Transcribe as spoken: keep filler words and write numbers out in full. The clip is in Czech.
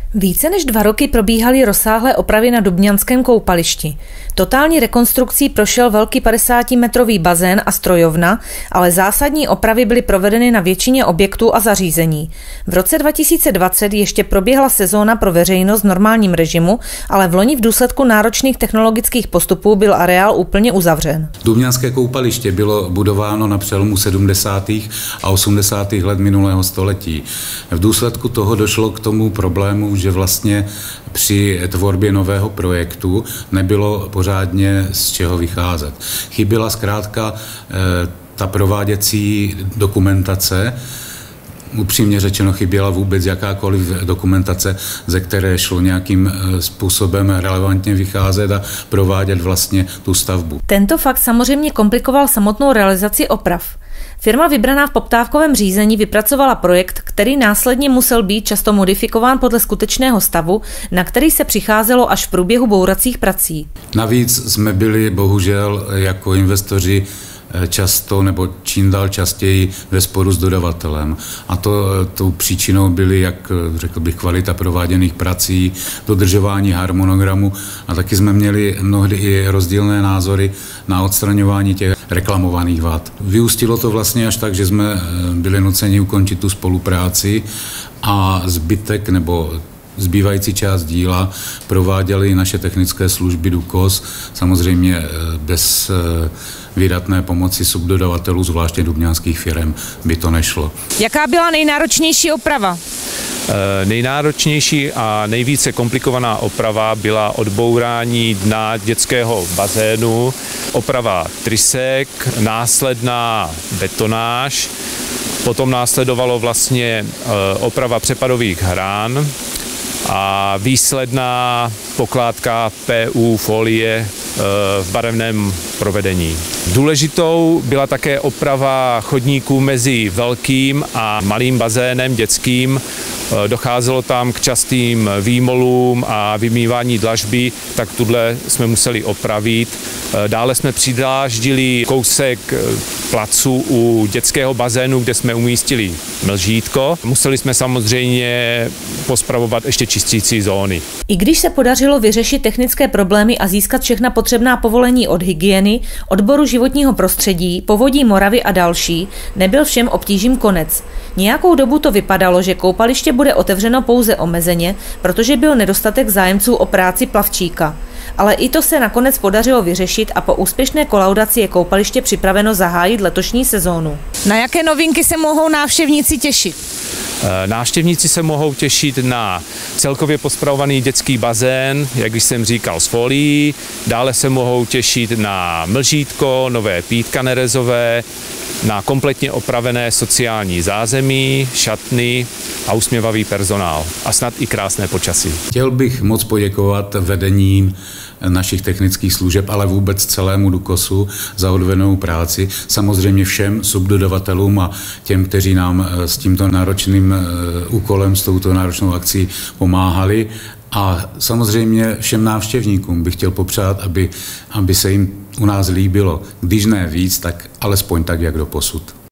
Více než dva roky probíhaly rozsáhlé opravy na Dubňanském koupališti. Totální rekonstrukcí prošel velký padesátimetrový bazén a strojovna, ale zásadní opravy byly provedeny na většině objektů a zařízení. V roce dva tisíce dvacet ještě proběhla sezóna pro veřejnost v normálním režimu, ale v loni v důsledku náročných technologických postupů byl areál úplně uzavřen. Dubňanské koupaliště bylo budováno na přelomu sedmdesátých a osmdesátých let minulého století. V důsledku toho došlo k tomu problému, že vlastně při tvorbě nového projektu nebylo pořádně z čeho vycházet. Chyběla zkrátka ta prováděcí dokumentace, upřímně řečeno chyběla vůbec jakákoliv dokumentace, ze které šlo nějakým způsobem relevantně vycházet a provádět vlastně tu stavbu. Tento fakt samozřejmě komplikoval samotnou realizaci oprav. Firma vybraná v poptávkovém řízení vypracovala projekt, který následně musel být často modifikován podle skutečného stavu, na který se přicházelo až v průběhu bouracích prací. Navíc jsme byli bohužel jako investoři často nebo čím dál častěji ve sporu s dodavatelem. A to tou příčinou byly, jak řekl bych, kvalita prováděných prací, dodržování harmonogramu a taky jsme měli mnohdy i rozdílné názory na odstraňování těch reklamovaných vad. Vyústilo to vlastně až tak, že jsme byli nuceni ukončit tu spolupráci a zbytek nebo zbývající část díla prováděly naše technické služby Dukos, samozřejmě bez výdatné pomoci subdodavatelů, zvláště dubňanských firem, by to nešlo. Jaká byla nejnáročnější oprava? E, nejnáročnější a nejvíce komplikovaná oprava byla odbourání dna dětského bazénu, oprava trysek, následná betonáž, potom následovalo vlastně e, oprava přepadových hrán a výsledná pokládka P U folie v barevném provedení. Důležitou byla také oprava chodníků mezi velkým a malým bazénem dětským. Docházelo tam k častým výmolům a vymývání dlažby, tak tuhle jsme museli opravit. Dále jsme přidláždili kousek placu u dětského bazénu, kde jsme umístili mlžítko. Museli jsme samozřejmě pospravovat ještě čistící zóny. I když se podařilo vyřešit technické problémy a získat všechna potřebná povolení od hygieny, odboru životního prostředí, povodí Moravy a další, nebyl všem obtížím konec. Nějakou dobu to vypadalo, že koupaliště bude otevřeno pouze omezeně, protože byl nedostatek zájemců o práci plavčíka. Ale i to se nakonec podařilo vyřešit a po úspěšné kolaudaci je koupaliště připraveno zahájit letošní sezónu. Na jaké novinky se mohou návštěvníci těšit? Návštěvníci se mohou těšit na celkově pospravovaný dětský bazén, jak už jsem říkal, s folií. Dále se mohou těšit na mlžítko, nové pítka nerezové, na kompletně opravené sociální zázemí, šatny a usměvavý personál. A snad i krásné počasí. Chtěl bych moc poděkovat vedením našich technických služeb, ale vůbec celému Dukosu za odvedenou práci. Samozřejmě všem subdodavatelům a těm, kteří nám s tímto náročným úkolem, s touto náročnou akcí pomáhali. A samozřejmě všem návštěvníkům bych chtěl popřát, aby, aby se jim u nás líbilo. Když ne víc, tak alespoň tak, jak doposud.